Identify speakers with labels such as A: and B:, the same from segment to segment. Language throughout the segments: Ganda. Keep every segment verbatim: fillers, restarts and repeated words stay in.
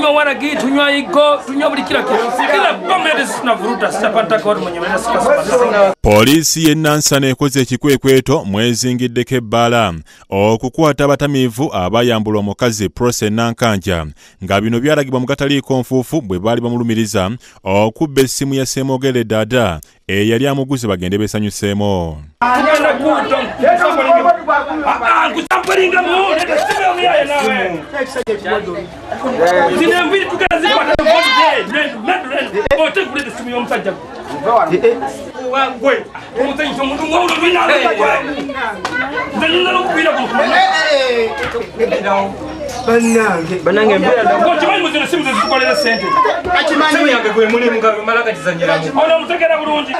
A: tunywa waragi, tunywa igo, tunywa buli kila kitu. Kila bombe zinavuruta sitapata kwa mwenye mwenye sikasa.
B: Polisi ye Nansana ekoze ekikwekweto mwezingiddeko ebbala okukwata abatamiivu abayambula omukazi Prose Nankanja nga bino byalagibwa mu kataliiko nfuufu bwe baali bamulumiriza okubba essimu ya Ssemwogere Dada eyali amuguze bagende beesanyuseemu.
A: Banange mbera ko chimanyi muzino simu zikukolera sente achimanyi yange gwe muli mugabe malaka tizanyiramu ono mutegera bulungi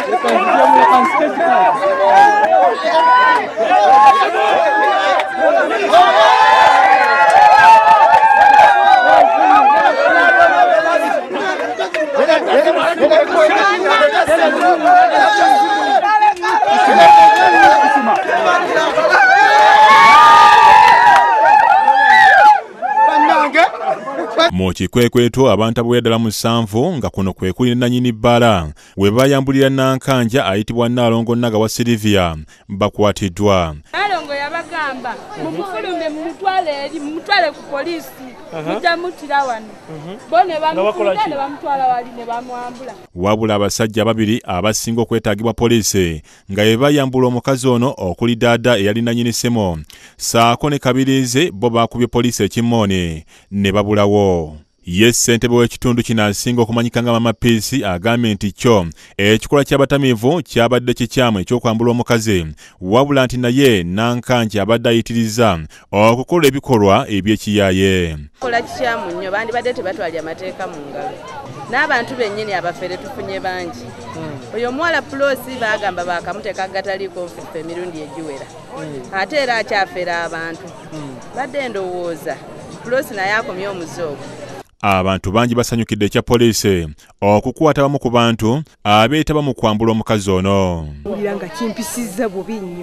B: mu kikwekweto abantu abawera ddala musanvu nga kuno kwe kuli nannyini bbala we bayambulira Nankanja ayitibwa Nalongo Nagawa Silivia bakwatiddwa.
C: Nalongo yabagamba mumufulume mumutwale eri mumutwale ku polisi mujja mutira wano bone bamufulume ne bamutwala wali ne bamwambula.
B: Wabula abasajja babiri abasinga okwetaagibwa polisi nga be bayambula omukazi ono okuli Dada eyali nannyini ssemo saako ne Kabiriize bo baakubye polisi ekimmoone ne babulawo. Ye ssentebe w'ekitundu kino asinga okumanyika nga Mama Peace agambye nti kyo ekikola ky'abatamiivu kyabadde kikyamu ekyokwambula omukazi wabula nti naye Nankanja abadde ayitiriza okukola ebikolwa eby'ekiyaaye.
D: Kola kikyamu nnyo bandibadde tebatwalya amateeka mu ngalo n'abantu bennyini abafere tufunye bangi. Oyo omuwala Pulosi baagamba baakamuteeka gataliiko nfufu emirundi egiwera ate era akyafera abantu badde ndowooza Pulosi naye akomye omuze ogwo.
B: Abantu bangi basanyukidde ekya poliisi okukwata bamu ku bantu abeetaba mu kwambula omukazi ono.
E: Mpulira nga kimpisizza bubi nnyo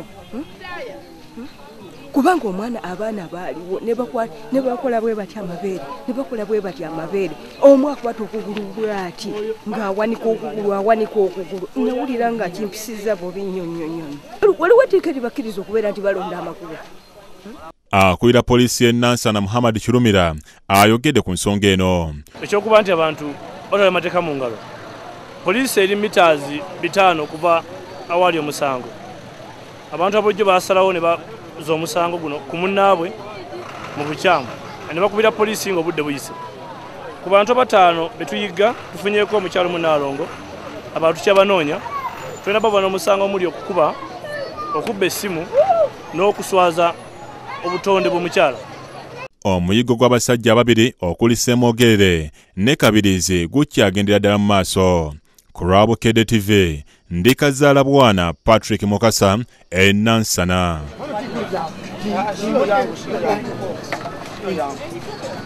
E: kubanga omwana abaana baaliwo ne bakola bwe batya amabeere ne bakola bwe batya amabeere omu akwata okugulu bw'ati ng'awanika okugulu awanika okugulu nawulira nga kimpisizza bubi nnyo nnyo nnyo. Waliwo etteeka libakkiriza okubeera nti balonda amakubo.
B: Akulira polisi ye Nansana Muhammad Kirumira ayogedde ku nsonga eno.
F: Ekyokuba nti abantu batwala amateeka mu ngalo. Polisi eri mitaazi bitaano kuva awali omusango. Abantu abojjo basalawo ne baza omusango guno ku munnaabwe mu bukyamu ne bakubira polisi ng'obudde buyise. Ku bantu bataano betuyiga tufunyeeko omukyalo mu Nalongo abantu kyabanoonya tulina baba n'omusango omuli okukuba okubba essimu n'okuswaza obutonde bw'omukyala.
B: Omuyigo gw'abasajja ababiri okuli Ssemwogere ne Kabiriize gukyagendera ddala mu maaso. Ku Lwabukedde T V ndi Kazaala Bwana Patrick Mukasa e Nansana.